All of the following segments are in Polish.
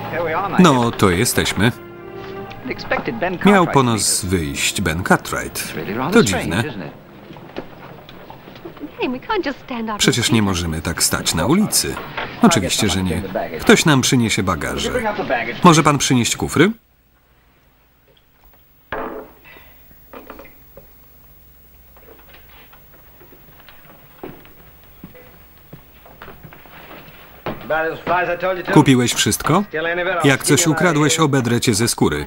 No, to jesteśmy. Miał po nas wyjść Ben Cartwright. To dziwne. Przecież nie możemy tak stać na ulicy. Oczywiście, że nie. Ktoś nam przyniesie bagaże. Może pan przynieść kufry? Kupiłeś wszystko? Jak coś ukradłeś, obedrę cię ze skóry.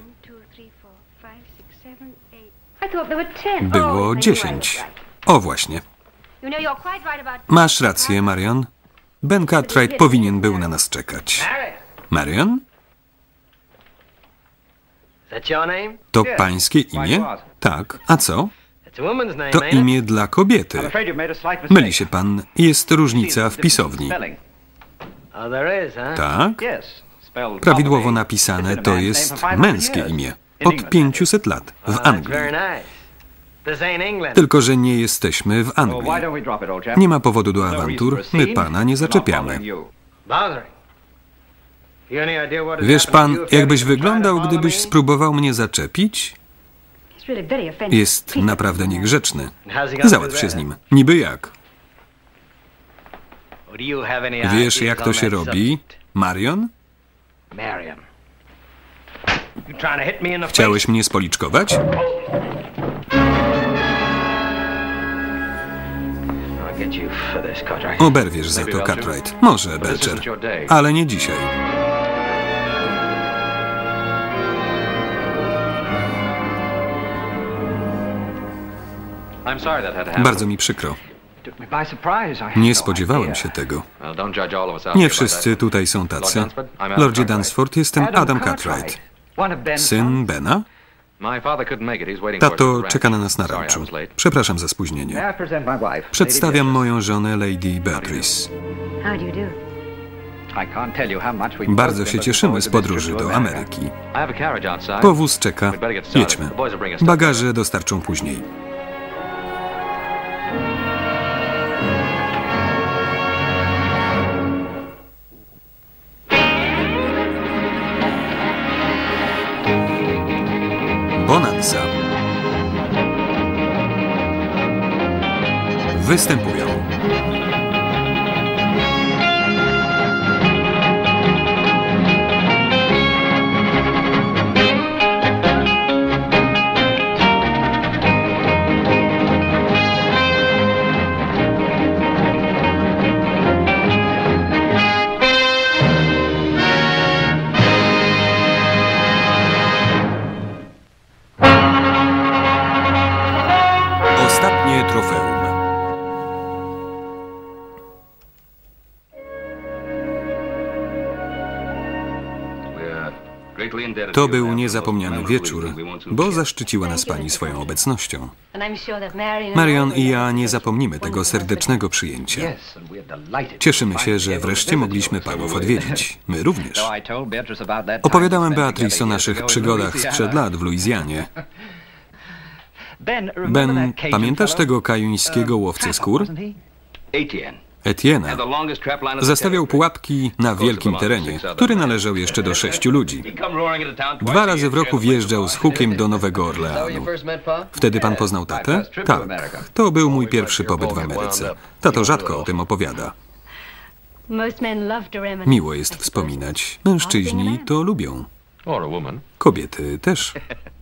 Było 10. O właśnie. Masz rację, Marion. Ben Cartwright powinien był na nas czekać. Marion? To pańskie imię? Tak. A co? To imię dla kobiety. Myli się pan. Jest różnica w pisowni. Tak? Prawidłowo napisane to jest męskie imię. Od 500 lat w Anglii. Tylko że nie jesteśmy w Anglii. Nie ma powodu do awantur, my pana nie zaczepiamy. Wiesz pan, jakbyś wyglądał, gdybyś spróbował mnie zaczepić? Jest naprawdę niegrzeczny. Załatw się z nim. Niby jak? Wiesz, jak to się robi, Marion? Chciałeś mnie spoliczkować? Oberwiesz za to, Cartwright. Może, Belcher. Ale nie dzisiaj. Bardzo mi przykro. Nie spodziewałem się tego. Nie wszyscy tutaj są tacy. Lordzie Dunsford, jestem Adam Cartwright. Syn Bena? Tato czeka na nas na ranczu. Przepraszam za spóźnienie. Przedstawiam moją żonę, Lady Beatrice. Bardzo się cieszymy z podróży do Ameryki. Powóz czeka. Jedźmy. Bagaże dostarczą później. Bonanza. Występują ostatnie trofeum. To był niezapomniany wieczór, bo zaszczyciła nas pani swoją obecnością. Marion i ja nie zapomnimy tego serdecznego przyjęcia. Cieszymy się, że wreszcie mogliśmy panów odwiedzić. My również. Opowiadałem Beatrice o naszych przygodach sprzed lat w Luizjanie. Ben, pamiętasz tego kajuńskiego łowcę skór? Etienne zastawiał pułapki na wielkim terenie, który należał jeszcze do 6 ludzi. 2 razy w roku wjeżdżał z hukiem do Nowego Orleanu. Wtedy pan poznał tatę? Tak, to był mój pierwszy pobyt w Ameryce. Tato rzadko o tym opowiada. Miło jest wspominać. Mężczyźni to lubią. Kobiety też.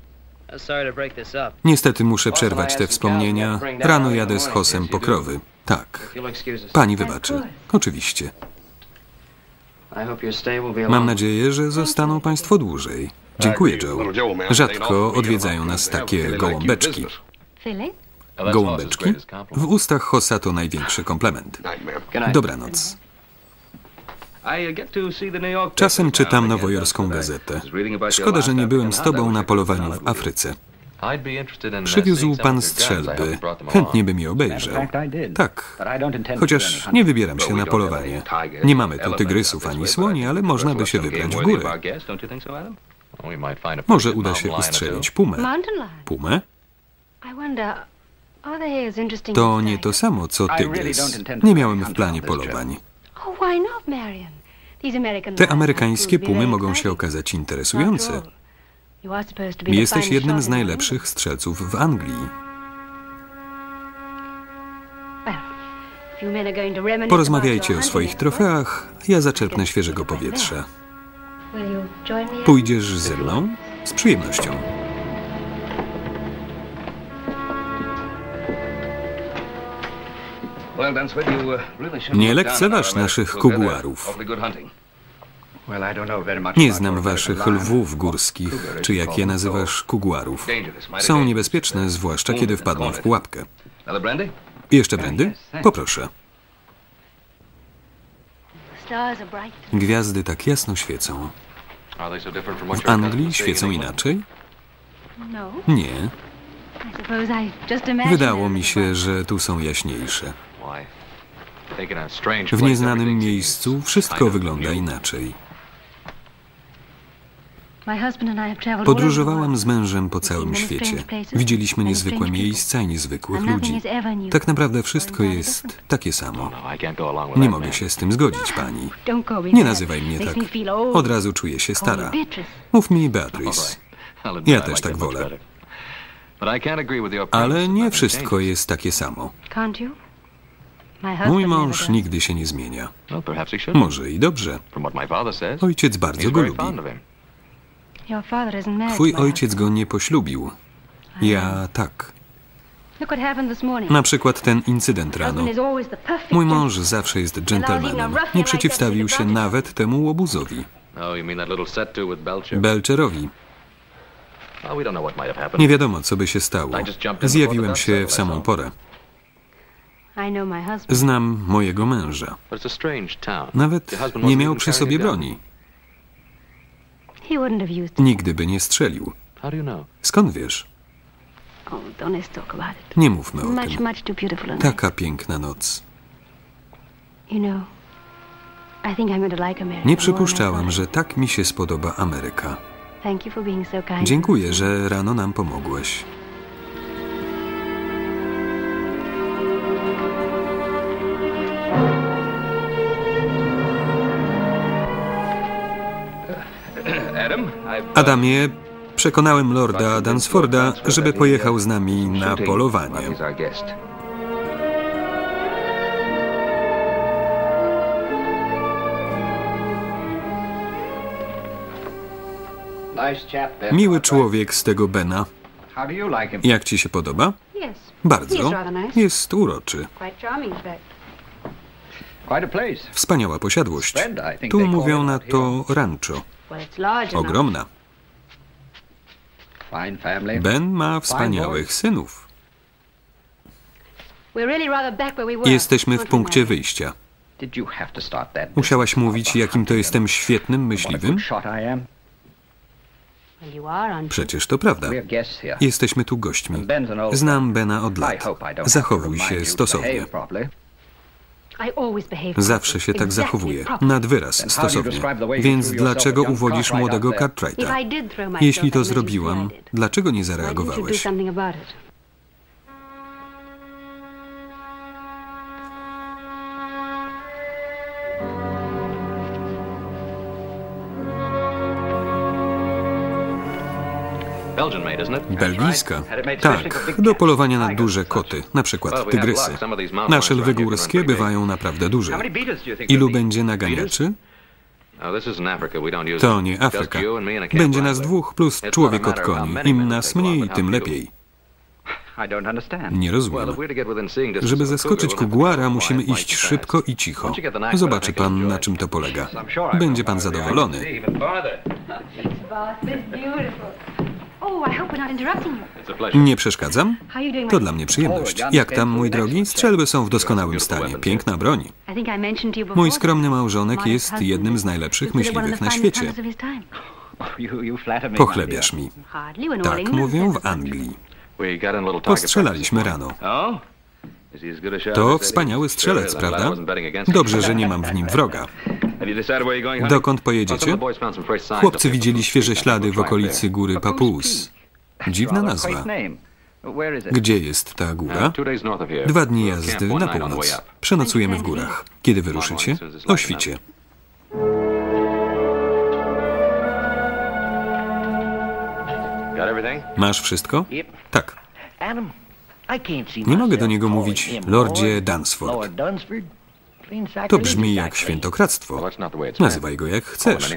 Niestety muszę przerwać te wspomnienia. Rano jadę z Hossem po krowy. Tak. Pani wybaczy. Oczywiście. Mam nadzieję, że zostaną państwo dłużej. Dziękuję, Joe. Rzadko odwiedzają nas takie gołąbeczki. Gołąbeczki? W ustach Hossa to największy komplement. Dobranoc. Czasem czytam nowojorską gazetę. Szkoda, że nie byłem z tobą na polowaniu w Afryce. Przywiózł pan strzelby. Chętnie bym je obejrzał. Tak, chociaż nie wybieram się na polowanie. Nie mamy tu tygrysów ani słoni, ale można by się wybrać w górę. Może uda się ustrzelić pumę. Pumę? To nie to samo, co tygrys. Nie miałem w planie polowań. Te amerykańskie pumy mogą się okazać interesujące. Jesteś jednym z najlepszych strzelców w Anglii. Porozmawiajcie o swoich trofeach, ja zaczerpnę świeżego powietrza. Pójdziesz ze mną? Z przyjemnością. Nie lekceważ naszych kuguarów. Nie znam waszych lwów górskich, czy jak je nazywasz, kuguarów. Są niebezpieczne, zwłaszcza kiedy wpadną w pułapkę. Jeszcze brandy? Poproszę. Gwiazdy tak jasno świecą. W Anglii świecą inaczej? Nie. Wydało mi się, że tu są jaśniejsze. W nieznanym miejscu wszystko wygląda inaczej. Podróżowałam z mężem po całym świecie. Widzieliśmy niezwykłe miejsca i niezwykłych ludzi. Tak naprawdę wszystko jest takie samo. Nie mogę się z tym zgodzić, pani. Nie nazywaj mnie tak. Od razu czuję się stara. Mów mi Beatrice. Ja też tak wolę. Ale nie wszystko jest takie samo. Mój mąż nigdy się nie zmienia. Może i dobrze. Ojciec bardzo go lubi. Twój ojciec go nie poślubił. Ja tak. Na przykład ten incydent rano. Mój mąż zawsze jest dżentelmenem. Nie przeciwstawił się nawet temu łobuzowi. Belcherowi. Nie wiadomo, co by się stało. Zjawiłem się w samą porę. Znam mojego męża. Nawet nie miał przy sobie broni. Nigdy by nie strzelił. Skąd wiesz? Nie mówmy o tym. Taka piękna noc. Nie przypuszczałam, że tak mi się spodoba Ameryka. Dziękuję, że rano nam pomogłeś. Adamie, przekonałem lorda Dunsforda, żeby pojechał z nami na polowanie. Miły człowiek z tego Bena. Jak ci się podoba? Bardzo. Jest uroczy. Wspaniała posiadłość. Tu mówią na to rancho. Ogromna. Ben ma wspaniałych synów. Jesteśmy w punkcie wyjścia. Musiałaś mówić, jakim to jestem świetnym myśliwym? Przecież to prawda. Jesteśmy tu gośćmi. Znam Bena od lat. Zachowuj się stosownie. Zawsze się tak zachowuje. Nad wyraz stosownie. Więc dlaczego uwodzisz młodego Cartwrighta? Jeśli to zrobiłam, dlaczego nie zareagowałeś? Belgijska? Tak, do polowania na duże koty, na przykład tygrysy. Nasze lwy górskie bywają naprawdę duże. Ilu będzie naganiaczy? To nie Afryka. Będzie nas dwóch plus człowiek od koni. Im nas mniej, tym lepiej. Nie rozumiem. Żeby zaskoczyć kuguara, musimy iść szybko i cicho. Zobaczy pan, na czym to polega. Będzie pan zadowolony. Nie przeszkadzam? To dla mnie przyjemność. Jak tam, mój drogi? Strzelby są w doskonałym stanie. Piękna broń. Mój skromny małżonek jest jednym z najlepszych myśliwych na świecie. Pochlebiasz mi. Tak mówią w Anglii. Postrzelaliśmy rano. To wspaniały strzelec, prawda? Dobrze, że nie mam w nim wroga. Dokąd pojedziecie? Chłopcy widzieli świeże ślady w okolicy góry Papoose. Dziwna nazwa. Gdzie jest ta góra? 2 dni jazdy na północ. Przenocujemy w górach. Kiedy wyruszycie? O świcie. Masz wszystko? Tak. Nie mogę do niego mówić Lordzie Dunsford. To brzmi jak świętokradztwo. Nazywaj go jak chcesz.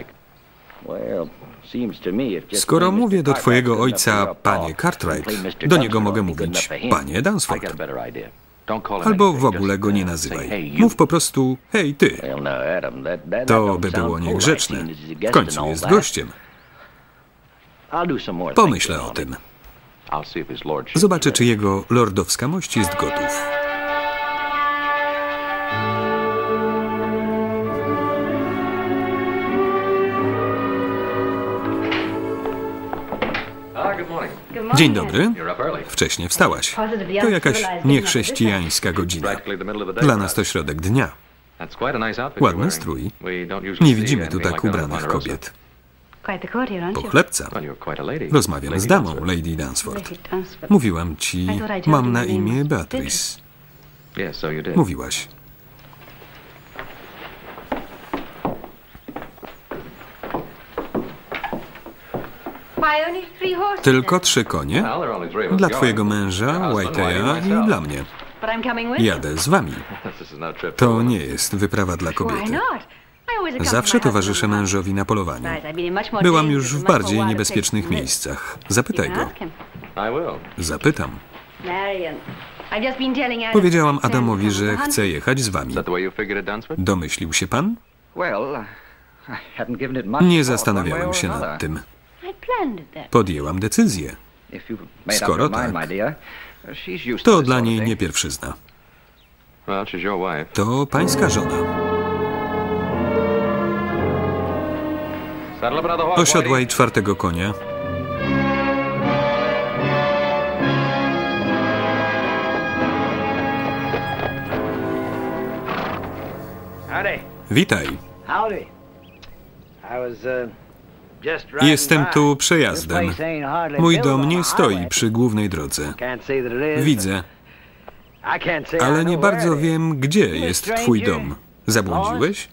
Skoro mówię do twojego ojca panie Cartwright, do niego mogę mówić panie Dunsford. Albo w ogóle go nie nazywaj. Mów po prostu hej ty. To by było niegrzeczne. W końcu jest gościem. Pomyślę o tym. Zobaczę, czy jego lordowska mość jest gotów. Dzień dobry. Wcześnie wstałaś. To jakaś niechrześcijańska godzina. Dla nas to środek dnia. Ładny strój. Nie widzimy tu tak ubranych kobiet. Pochlebca. Rozmawiam z damą, Lady Dunsford. Mówiłam ci, mam na imię Beatrice. Mówiłaś. Tylko 3 konie? Dla twojego męża, Whiteya i dla mnie. Jadę z wami. To nie jest wyprawa dla kobiety. Zawsze towarzyszę mężowi na polowaniu. Byłam już w bardziej niebezpiecznych miejscach. Zapytaj go. Zapytam. Powiedziałam Adamowi, że chcę jechać z wami. Domyślił się pan? Nie zastanawiałem się nad tym. Podjęłam decyzję. Skoro tak, to dla niej nie pierwszyzna. To pańska żona. Osiadłaj 4. konia. Witaj. Jestem tu przejazdem. Mój dom nie stoi przy głównej drodze. Widzę, ale nie bardzo wiem, gdzie jest twój dom. Zabłądziłeś?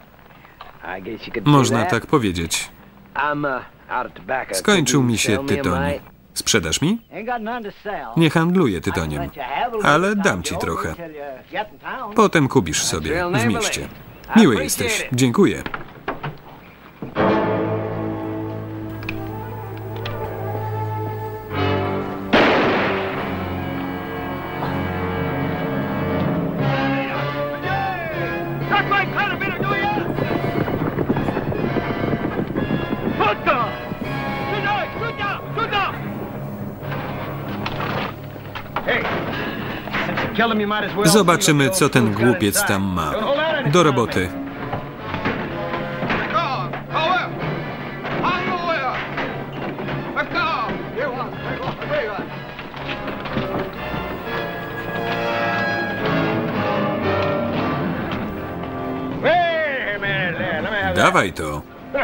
Można tak powiedzieć. Skończył mi się tytoń. Sprzedasz mi? Nie handluję tytoniem, ale dam ci trochę. Potem kupisz sobie w mieście. Miły jesteś. Dziękuję. Zobaczymy, co ten głupiec tam ma. Do roboty. Dawaj to.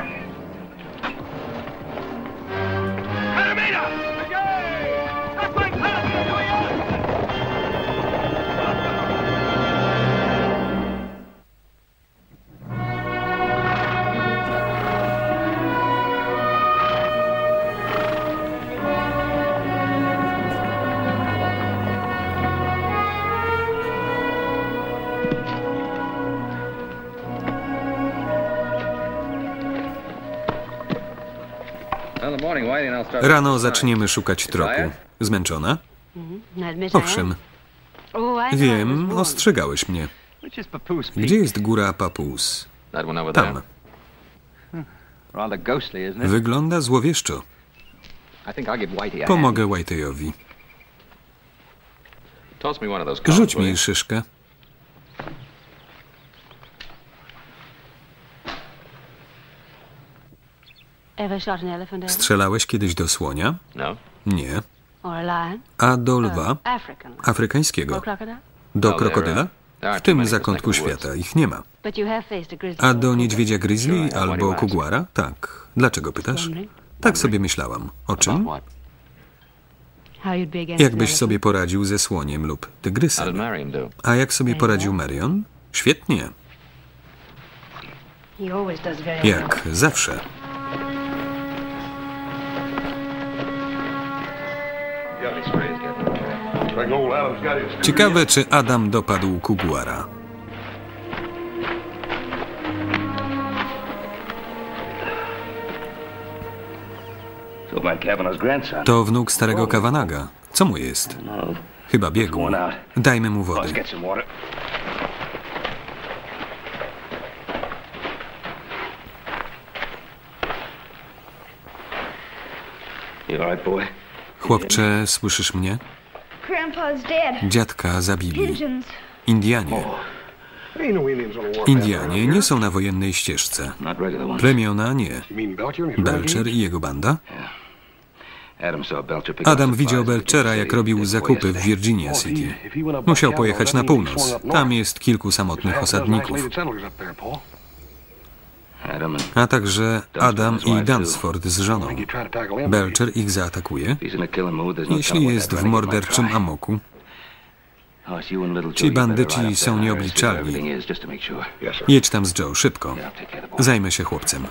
Rano zaczniemy szukać tropu. Zmęczona? Owszem. Wiem, ostrzegałeś mnie. Gdzie jest góra Papoose? Tam. Wygląda złowieszczo. Pomogę Whiteyowi. Rzuć mi szyszkę. Strzelałeś kiedyś do słonia? Nie. A do lwa? Afrykańskiego? Do krokodyla? W tym zakątku świata ich nie ma. A do niedźwiedzia grizzly albo kuguara? Tak. Dlaczego pytasz? Tak sobie myślałam. O czym? Jakbyś sobie poradził ze słoniem lub tygrysem? A jak sobie poradził Marion? Świetnie. Jak zawsze. Ciekawe, czy Adam dopadł kuguara. To wnuk starego Kavanaga. Co mu jest? Chyba biegł. Dajmy mu wody. Chłopcze, słyszysz mnie? Dziadka zabili. Indianie. Indianie nie są na wojennej ścieżce. Plemiona nie. Belcher i jego banda? Adam widział Belchera, jak robił zakupy w Virginia City. Musiał pojechać na północ. Tam jest kilku samotnych osadników. A także Adam i Dunsford z żoną. Belcher ich zaatakuje. Jeśli jest w morderczym amoku, ci bandyci są nieobliczalni. Jedź tam z Joe, szybko. Zajmę się chłopcem.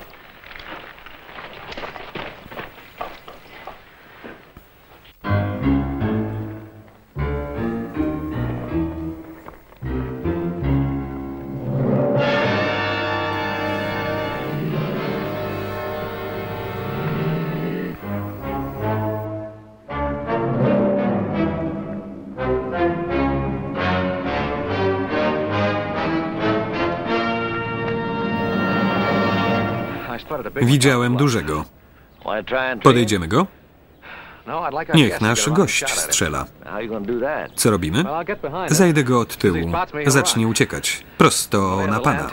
Widziałem dużego. Podejdziemy go? Niech nasz gość strzela. Co robimy? Zajdę go od tyłu. Zacznie uciekać. Prosto na pana.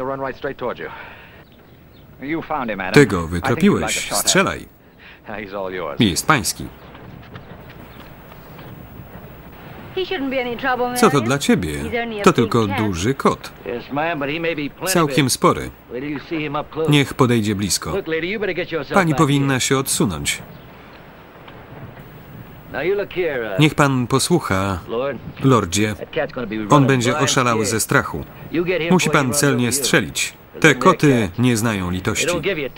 Ty go wytropiłeś. Strzelaj. Jest pański. Co to dla ciebie? To tylko duży kot. Całkiem spory. Niech podejdzie blisko. Pani powinna się odsunąć. Niech pan posłucha, lordzie. On będzie oszalał ze strachu. Musi pan celnie strzelić. Te koty nie znają litości.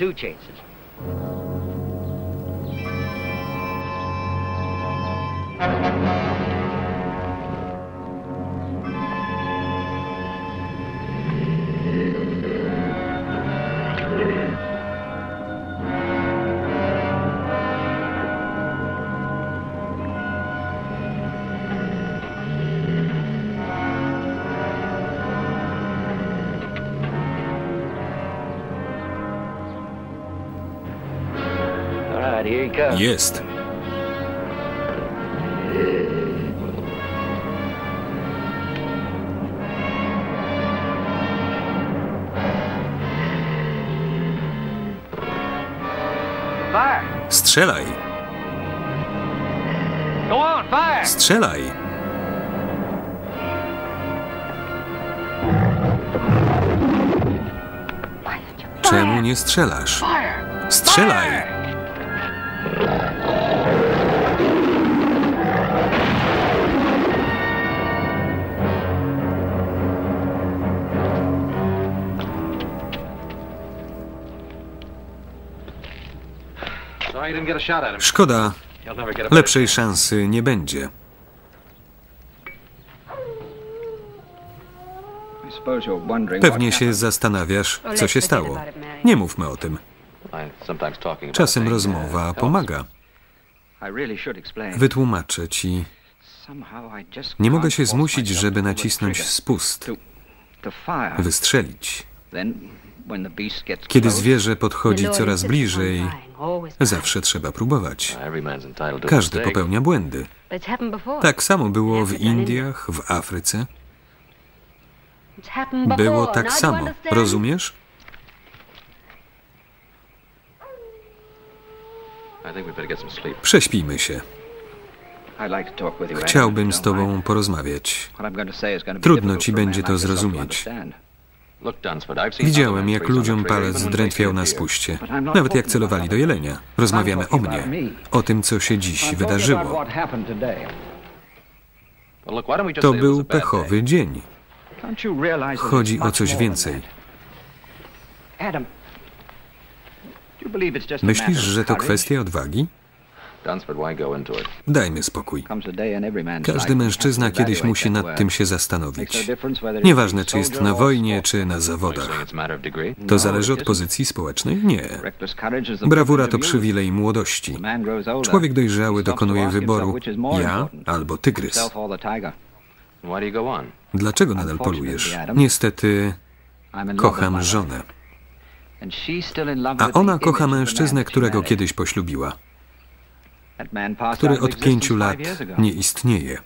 Jest. Strzelaj. Strzelaj. Czemu nie strzelasz? Strzelaj. Szkoda, lepszej szansy nie będzie. Pewnie się zastanawiasz, co się stało. Nie mówmy o tym. Czasem rozmowa pomaga. Wytłumaczę ci. Nie mogę się zmusić, żeby nacisnąć spust. Wystrzelić. Kiedy zwierzę podchodzi coraz bliżej, zawsze trzeba próbować. Każdy popełnia błędy. Tak samo było w Indiach, w Afryce. Było tak samo. Rozumiesz? Prześpijmy się. Chciałbym z tobą porozmawiać. Trudno ci będzie to zrozumieć. Widziałem, jak ludziom palec drętwiał na spuście. Nawet jak celowali do jelenia. Rozmawiamy o mnie. O tym, co się dziś wydarzyło. To był pechowy dzień. Chodzi o coś więcej. Myślisz, że to kwestia odwagi? Dajmy spokój. Każdy mężczyzna kiedyś musi nad tym się zastanowić. Nieważne, czy jest na wojnie, czy na zawodach. To zależy od pozycji społecznej? Nie. Brawura to przywilej młodości. Człowiek dojrzały dokonuje wyboru: ja albo tygrys. Dlaczego nadal polujesz? Niestety kocham żonę. A ona kocha mężczyznę, którego kiedyś poślubiła, który od 5 lat nie istnieje.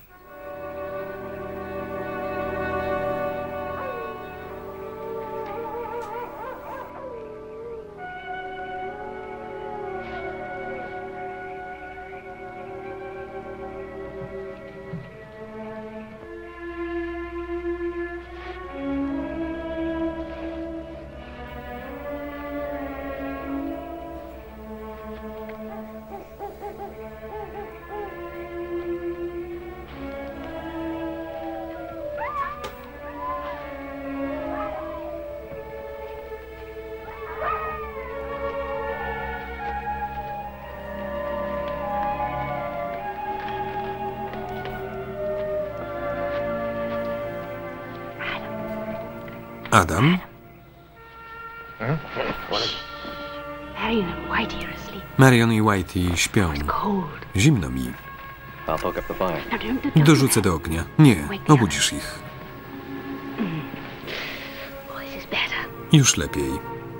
Adam? Marion i Whitey śpią. Zimno mi. Dorzucę do ognia. Nie, obudzisz ich. Już lepiej.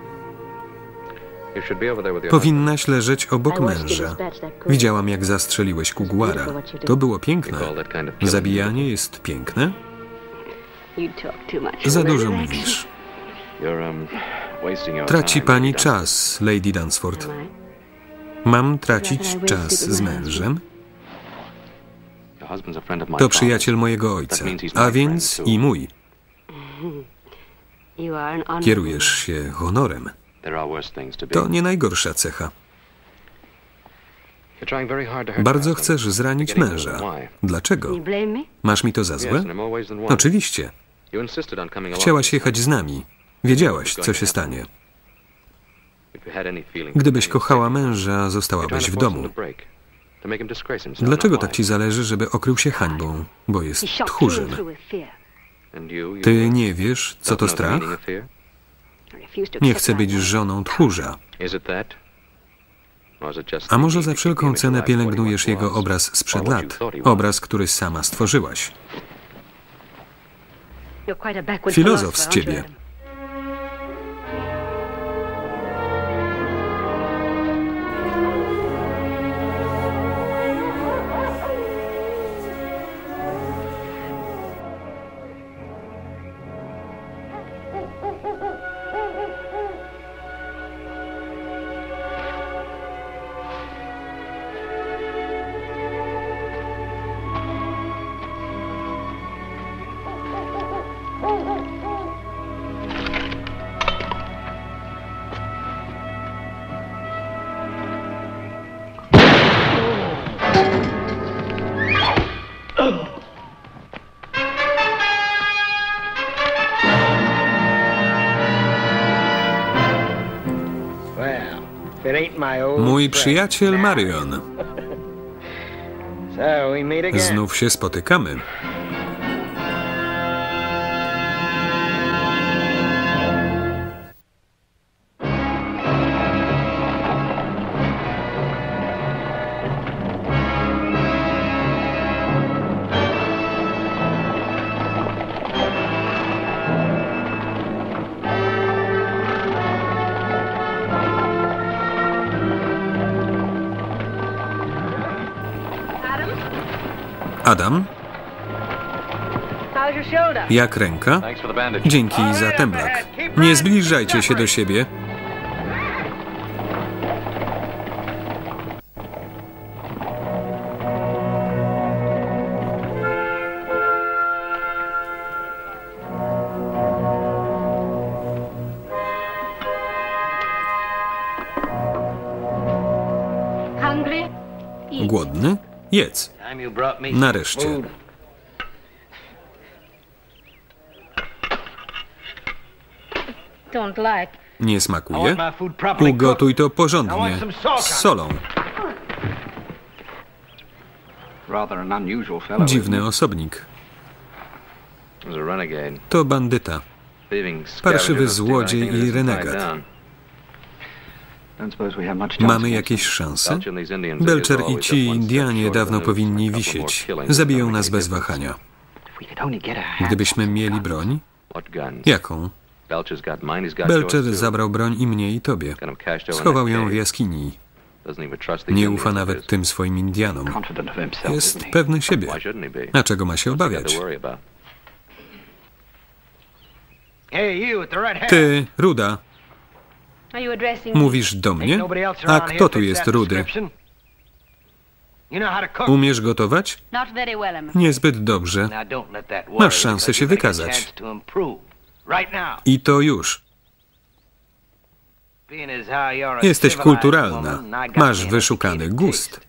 Powinnaś leżeć obok męża. Widziałam, jak zastrzeliłeś kuguara. To było piękne. Zabijanie jest piękne? Za dużo mówisz. Traci pani czas, Lady Dunsford. Mam tracić czas z mężem? To przyjaciel mojego ojca, a więc i mój. Kierujesz się honorem. To nie najgorsza cecha. Bardzo chcesz zranić męża. Dlaczego? Masz mi to za złe? Oczywiście. Chciałaś jechać z nami. Wiedziałaś, co się stanie. Gdybyś kochała męża, zostałabyś w domu. Dlaczego tak ci zależy, żeby okrył się hańbą? Bo jest tchórzem. Ty nie wiesz, co to strach? Nie chcę być żoną tchórza. A może za wszelką cenę pielęgnujesz jego obraz sprzed lat? Obraz, który sama stworzyłaś. Filozof z ciebie. Mój przyjaciel Marion. Znów się spotykamy. Adam? Jak ręka? Dzięki za temblak. Nie zbliżajcie się do siebie. Głodny? Jedz. Nareszcie. Nie smakuje? Ugotuj to porządnie. Z solą. Dziwny osobnik. To bandyta. Parszywy złodziej i renegat. Mamy jakieś szanse? Belcher i ci Indianie dawno powinni wisieć. Zabiją nas bez wahania. Gdybyśmy mieli broń? Jaką? Belcher zabrał broń i mnie, i tobie. Schował ją w jaskini. Nie ufa nawet tym swoim Indianom. Jest pewny siebie. A czego ma się obawiać? Ty, ruda. Mówisz do mnie? A kto tu jest rudy? Umiesz gotować? Niezbyt dobrze. Masz szansę się wykazać. I to już. Jesteś kulturalna. Masz wyszukany gust.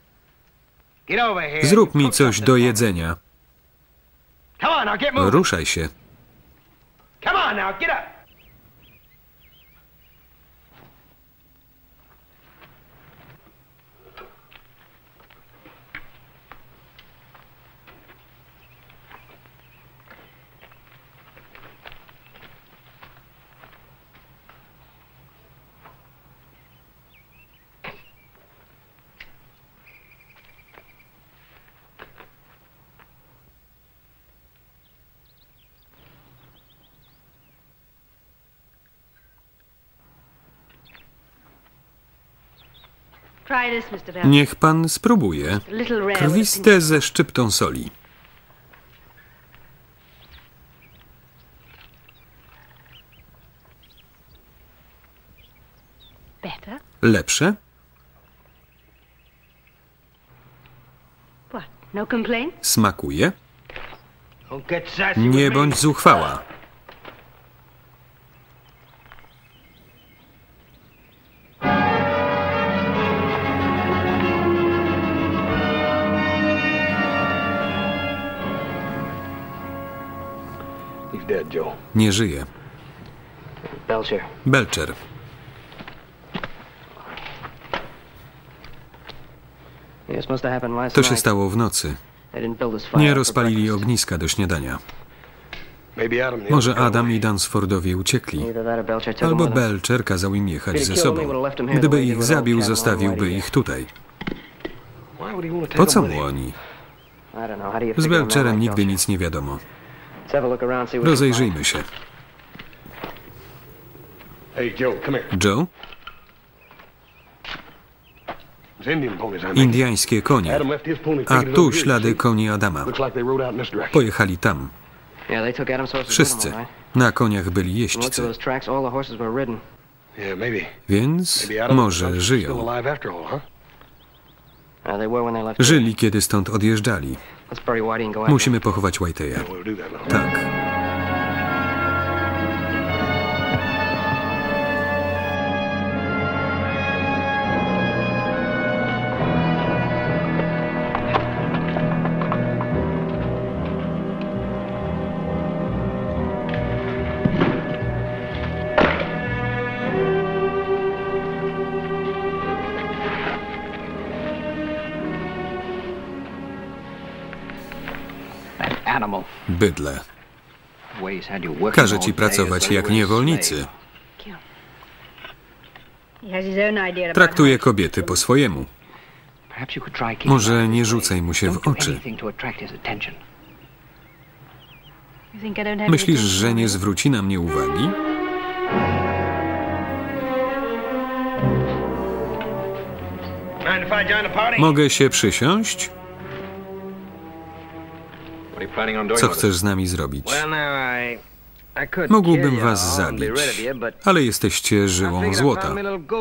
Zrób mi coś do jedzenia. Ruszaj się. Niech pan spróbuje. Krwiste ze szczyptą soli. Lepsze? Smakuje? Nie bądź zuchwała. Nie żyje. Belcher. To się stało w nocy. Nie rozpalili ogniska do śniadania. Może Adam i Dunsfordowie uciekli. Albo Belcher kazał im jechać ze sobą. Gdyby ich zabił, zostawiłby ich tutaj. Po co mu oni? Z Belcherem nigdy nic nie wiadomo. Rozejrzyjmy się. Joe? Indiańskie konie. A tu ślady koni Adama. Pojechali tam. Wszyscy. Na koniach byli jeźdźcy. Więc może żyją. Żyli, kiedy stąd odjeżdżali. Musimy pochować Whiteya. Tak. Bydlę. Każe ci pracować jak niewolnicy. Traktuje kobiety po swojemu. Może nie rzucaj mu się w oczy. Myślisz, że nie zwróci na mnie uwagi? Mogę się przysiąść? Co chcesz z nami zrobić? Mógłbym was zabić, ale jesteście żyłą złota.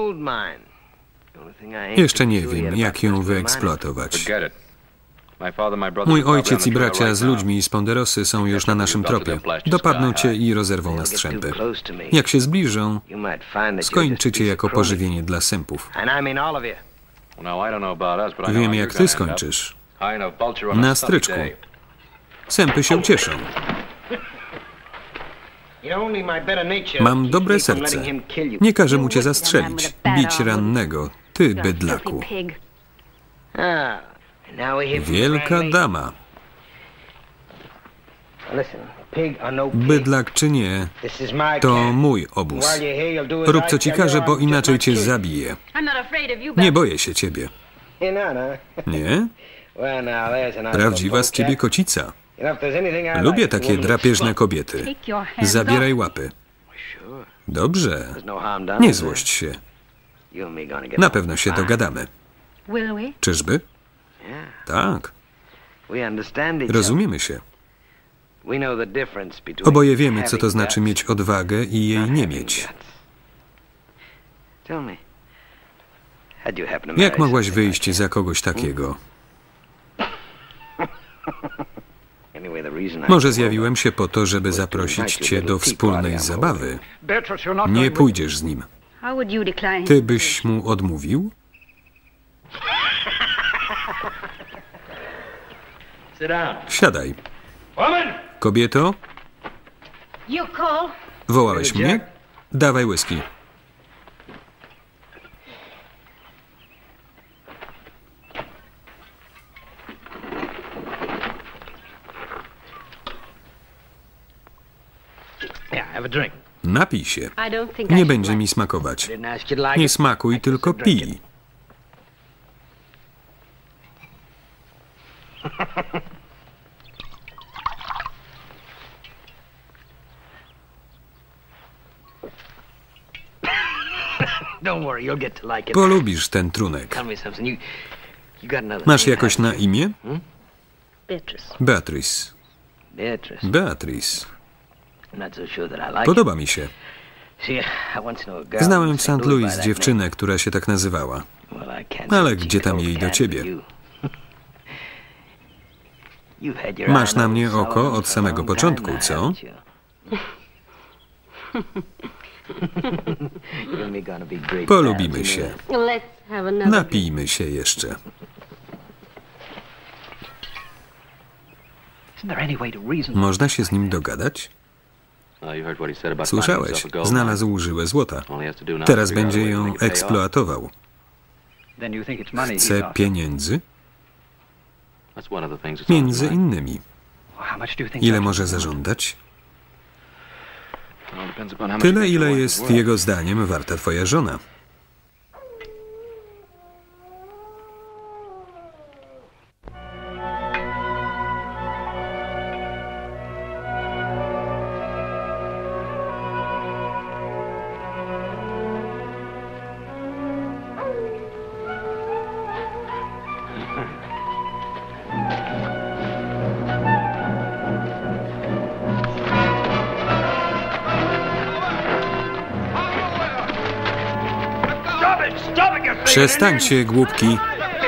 Jeszcze nie wiem, jak ją wyeksploatować. Mój ojciec i bracia z ludźmi z Ponderosy są już na naszym tropie. Dopadną cię i rozerwą na strzępy. Jak się zbliżą, skończycie jako pożywienie dla sępów. Wiem, jak ty skończysz. Na stryczku. Sępy się ucieszą. Mam dobre serce. Nie każę mu cię zastrzelić. Bić rannego. Ty, bydlaku. Wielka dama. Bydlak czy nie, to mój obóz. Rób co ci każę, bo inaczej cię zabiję. Nie boję się ciebie. Nie? Prawdziwa z ciebie kocica. Lubię takie drapieżne kobiety. Zabieraj łapy. Dobrze. Nie złość się. Na pewno się dogadamy. Czyżby? Tak. Rozumiemy się. Oboje wiemy, co to znaczy mieć odwagę i jej nie mieć. Jak mogłaś wyjść za kogoś takiego? Może zjawiłem się po to, żeby zaprosić cię do wspólnej zabawy. Nie pójdziesz z nim. Ty byś mu odmówił? Siadaj. Kobieto? Wołałeś mnie? Dawaj whisky. Napij się. Nie będzie mi smakować. Nie smakuj, tylko pij. Polubisz ten trunek. Masz jakoś na imię? Beatrice. Beatrice. Podoba mi się. Znałem w St. Louis dziewczynę, która się tak nazywała. Ale gdzie tam jej do ciebie? Masz na mnie oko od samego początku, co? Polubimy się. Napijmy się jeszcze. Można się z nim dogadać? Słyszałeś, znalazł żyłę złota. Teraz będzie ją eksploatował. Chce pieniędzy? Między innymi. Ile może zażądać? Tyle, ile jest jego zdaniem warta twoja żona. Przestańcie, głupki.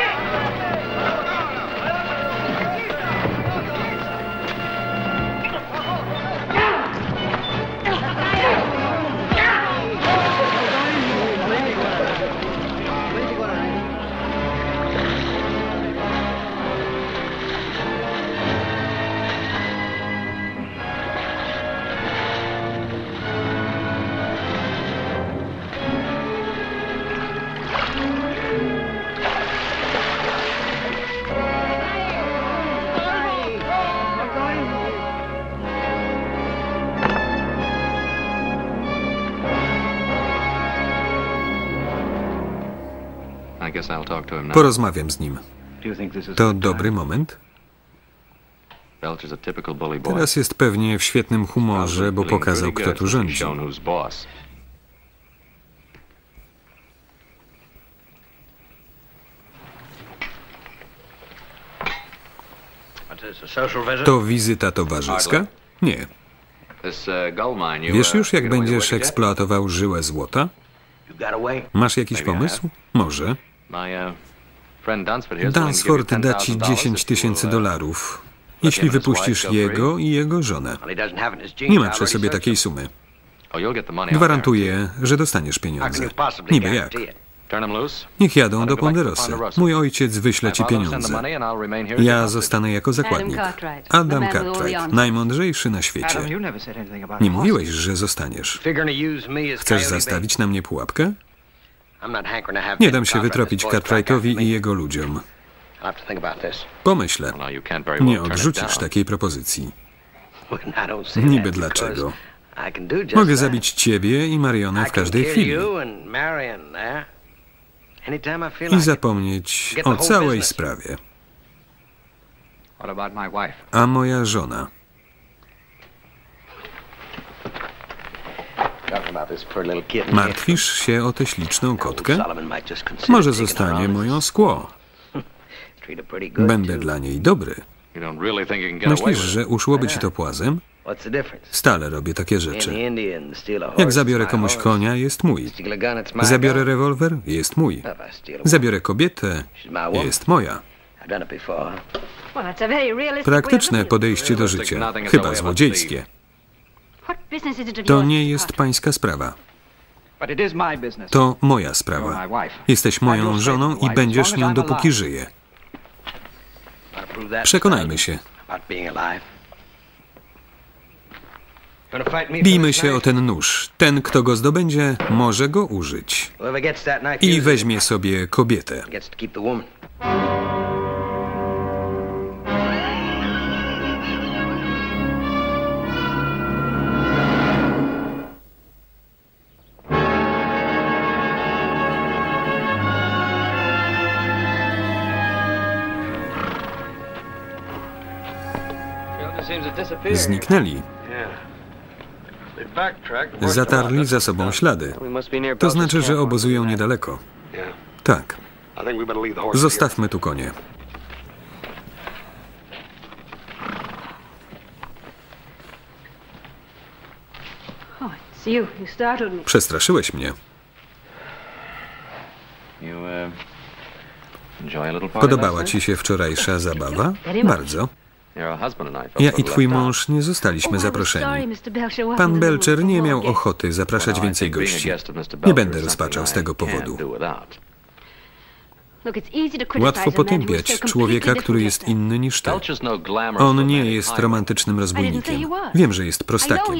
Porozmawiam z nim. To dobry moment? Teraz jest pewnie w świetnym humorze, bo pokazał, kto tu rządzi. To wizyta towarzyska? Nie. Wiesz już, jak będziesz eksploatował żyłę złota? Masz jakiś pomysł? Może. Dunsford da ci $10,000, jeśli wypuścisz jego i jego żonę. Nie ma przy sobie takiej sumy. Gwarantuję, że dostaniesz pieniądze. Niby jak? Niech jadą do Ponderosy. Mój ojciec wyśle ci pieniądze. Ja zostanę jako zakładnik. Adam Cartwright, najmądrzejszy na świecie. Nie mówiłeś, że zostaniesz. Chcesz zastawić na mnie pułapkę? Nie dam się wytropić Cartwrightowi i jego ludziom. Pomyślę. Nie odrzucisz takiej propozycji. Niby dlaczego? Mogę zabić ciebie i Marionę w każdej chwili. I zapomnieć o całej sprawie. A moja żona? Martwisz się o tę śliczną kotkę? Może zostanie moją skło. Będę dla niej dobry. Myślisz, że uszłoby ci to płazem? Stale robię takie rzeczy. Jak zabiorę komuś konia, jest mój. Zabiorę rewolwer, jest mój. Zabiorę kobietę, jest moja. Praktyczne podejście do życia, chyba złodziejskie. To nie jest pańska sprawa. To moja sprawa. Jesteś moją żoną i będziesz nią, dopóki żyję. Przekonajmy się. Bijmy się o ten nóż. Ten, kto go zdobędzie, może go użyć. I weźmie sobie kobietę. Zniknęli. Zatarli za sobą ślady. To znaczy, że obozują niedaleko. Tak. Zostawmy tu konie. Przestraszyłeś mnie. Podobała ci się wczorajsza zabawa? Bardzo. Ja i twój mąż nie zostaliśmy zaproszeni. Pan Belcher nie miał ochoty zapraszać więcej gości. Nie będę rozpaczał z tego powodu. Łatwo potępiać człowieka, który jest inny niż ty. On nie jest romantycznym rozbójnikiem. Wiem, że jest prostakiem.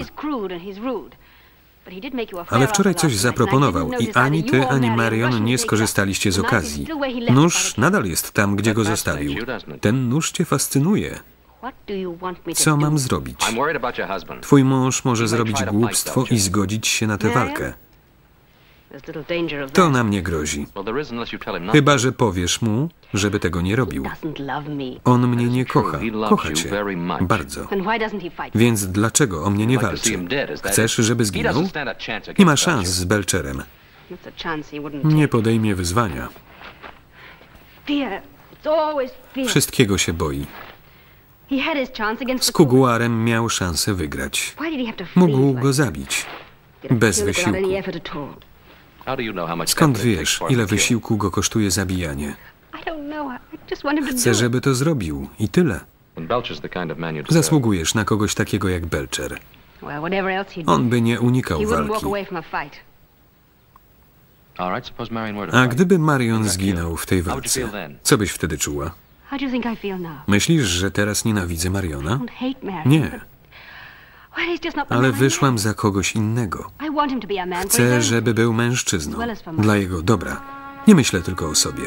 Ale wczoraj coś zaproponował i ani ty, ani Marion nie skorzystaliście z okazji. Nóż nadal jest tam, gdzie go zostawił. Ten nóż cię fascynuje. Co mam zrobić? Twój mąż może zrobić głupstwo i zgodzić się na tę walkę. To nam nie grozi. Chyba że powiesz mu, żeby tego nie robił. On mnie nie kocha. Kocha cię. Bardzo. Więc dlaczego o mnie nie walczy? Chcesz, żeby zginął? Nie ma szans z Belcherem. Nie podejmie wyzwania. Wszystkiego się boi. Z Kuguarem miał szansę wygrać. Mógł go zabić. Bez wysiłku. Skąd wiesz, ile wysiłku go kosztuje zabijanie? Chcę, żeby to zrobił. I tyle. Zasługujesz na kogoś takiego jak Belcher. On by nie unikał walki. A gdyby Marion zginął w tej walce, co byś wtedy czuła? Myślisz, że teraz nienawidzę Mariona? Nie. Ale wyszłam za kogoś innego. Chcę, żeby był mężczyzną. Dla jego dobra. Nie myślę tylko o sobie.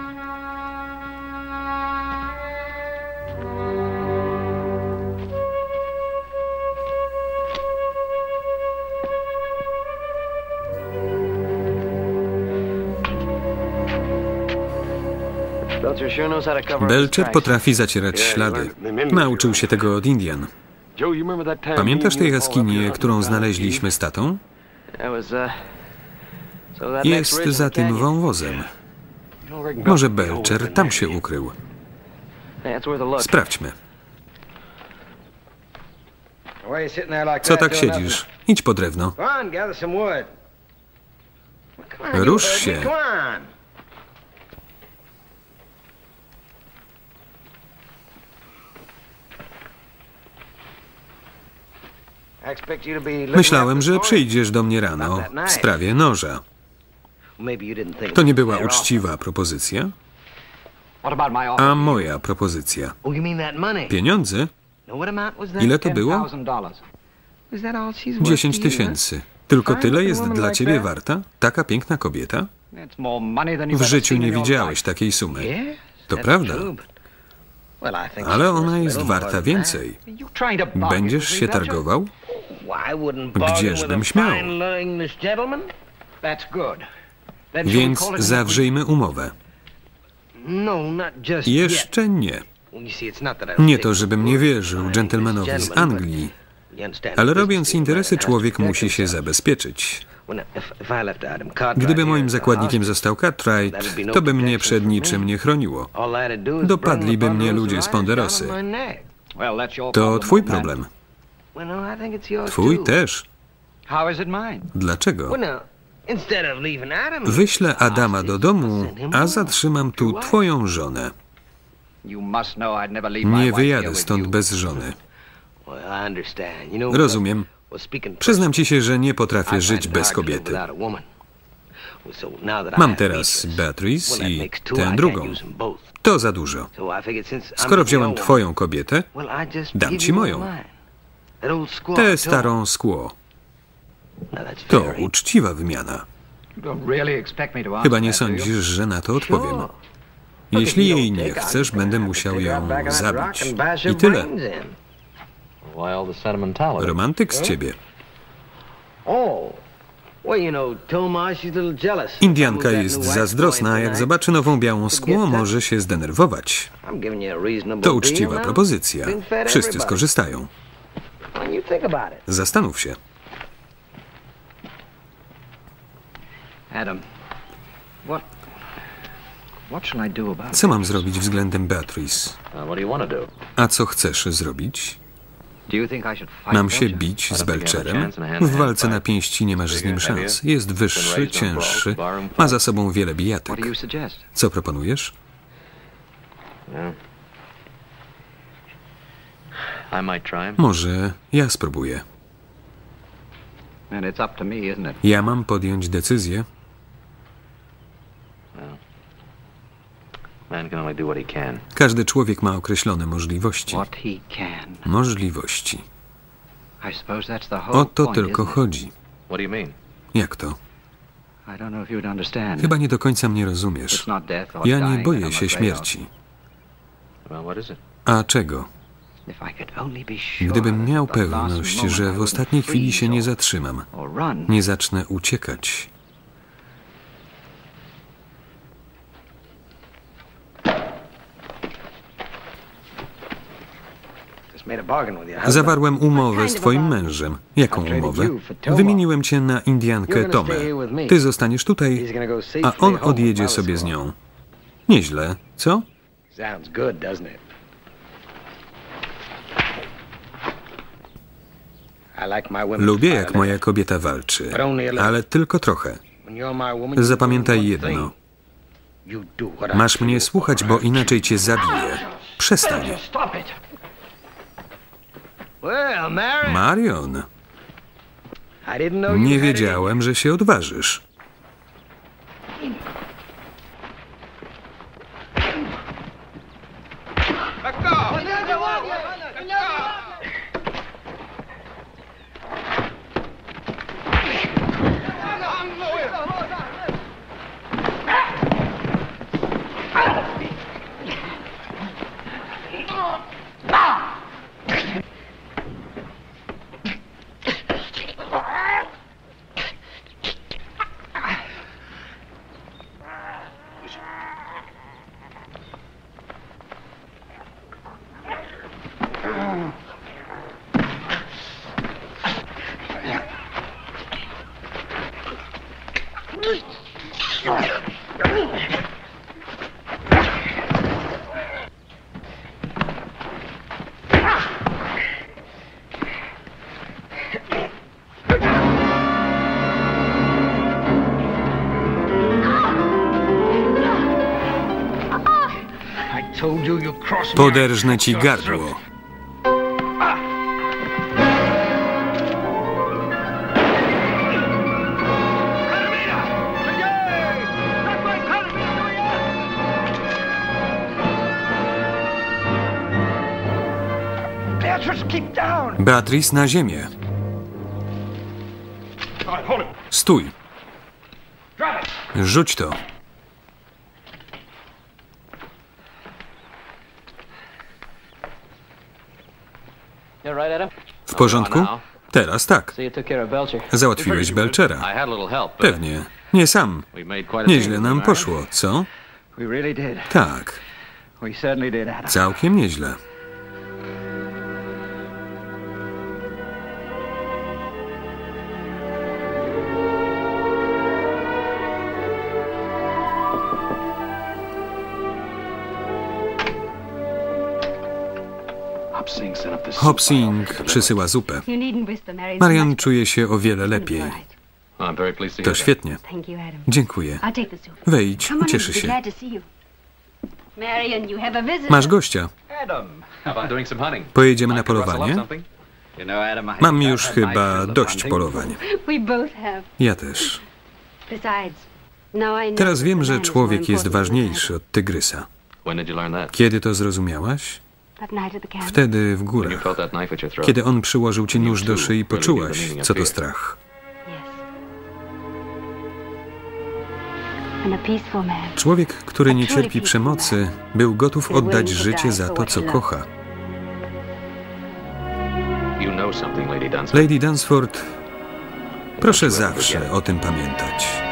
Belcher potrafi zacierać ślady. Nauczył się tego od Indian. Pamiętasz tę jaskinię, którą znaleźliśmy z tatą? Jest za tym wąwozem. Może Belcher tam się ukrył. Sprawdźmy. Co tak siedzisz? Idź po drewno. Rusz się. Myślałem, że przyjdziesz do mnie rano w sprawie noża. To nie była uczciwa propozycja? A moja propozycja? Pieniądze? Ile to było? 10 000. Tylko tyle jest dla ciebie warta? Taka piękna kobieta? W życiu nie widziałeś takiej sumy. To prawda. Ale ona jest warta więcej. Będziesz się targował? Gdzieżbym śmiał. Więc zawrzyjmy umowę. Jeszcze nie. Nie to, żebym nie wierzył dżentelmenowi z Anglii, ale robiąc interesy, człowiek musi się zabezpieczyć. Gdyby moim zakładnikiem został Cartwright, to by mnie przed niczym nie chroniło. Dopadliby mnie ludzie z Ponderosy. To twój problem. Twój też. Dlaczego? Wyślę Adama do domu, a zatrzymam tu twoją żonę. Nie wyjadę stąd bez żony. Rozumiem. Przyznam ci się, że nie potrafię żyć bez kobiety. Mam teraz Beatrice i tę drugą. To za dużo. Skoro wziąłem twoją kobietę, dam ci moją. Tę starą skło. To uczciwa wymiana. Chyba nie sądzisz, że na to odpowiem. Jeśli jej nie chcesz, będę musiał ją zabić. I tyle. Romantyk z ciebie. Indianka jest zazdrosna, a jak zobaczy nową białą skło, może się zdenerwować. To uczciwa propozycja. Wszyscy skorzystają. Zastanów się. Co mam zrobić względem Beatrice? A co chcesz zrobić? Mam się bić z Belcherem? W walce na pięści nie masz z nim szans. Jest wyższy, cięższy, ma za sobą wiele bijatek. Co proponujesz? Może ja spróbuję. Ja mam podjąć decyzję. Każdy człowiek ma określone możliwości. Możliwości. O to tylko chodzi. Jak to? Chyba nie do końca mnie rozumiesz. Ja nie boję się śmierci. A czego? Gdybym miał pewność, że w ostatniej chwili się nie zatrzymam, nie zacznę uciekać. Zawarłem umowę z twoim mężem. Jaką umowę? Wymieniłem cię na Indiankę Tomę. Ty zostaniesz tutaj, a on odjedzie sobie z nią. Nieźle, co? Lubię, jak moja kobieta walczy, ale tylko trochę. Zapamiętaj jedno. Masz mnie słuchać, bo inaczej cię zabiję. Przestań. Marion, nie wiedziałem, że się odważysz. Poderżnę ci gardło. Beatrice, na ziemię. Stój. Rzuć to. W porządku? Teraz tak. Załatwiłeś Belchera. Pewnie. Nie sam. Nieźle nam poszło, co? Tak. Całkiem nieźle. Hop-Sing przysyła zupę. Marian czuje się o wiele lepiej. To świetnie. Dziękuję. Wejdź, ucieszy się. Masz gościa. Pojedziemy na polowanie? Mam już chyba dość polowań. Ja też. Teraz wiem, że człowiek jest ważniejszy od tygrysa. Kiedy to zrozumiałaś? Wtedy w górach. Kiedy on przyłożył ci nóż do szyi, poczułaś, co to strach. Człowiek, który nie cierpi przemocy, był gotów oddać życie za to, co kocha. Lady Dunsford, proszę zawsze o tym pamiętać.